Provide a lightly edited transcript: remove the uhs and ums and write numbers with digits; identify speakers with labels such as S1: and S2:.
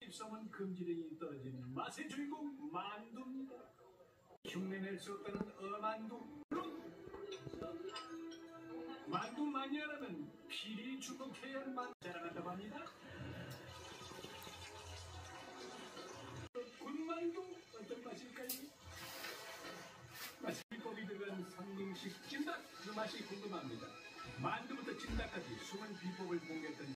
S1: 입성은 금지령이 떨어진 맛의 주인공 만두입니다. 흉내낼 수 없다는 어만두. 만두 마니아라면 필히 주목해야 할 만두 자랑한다고 합니다. 군만두 어떤 맛일까요? 맛이 비법이 들어간 상등식 찜닭 그 맛이 궁금합니다. 만두부터 찜닭까지 숨은 비법을 공개했던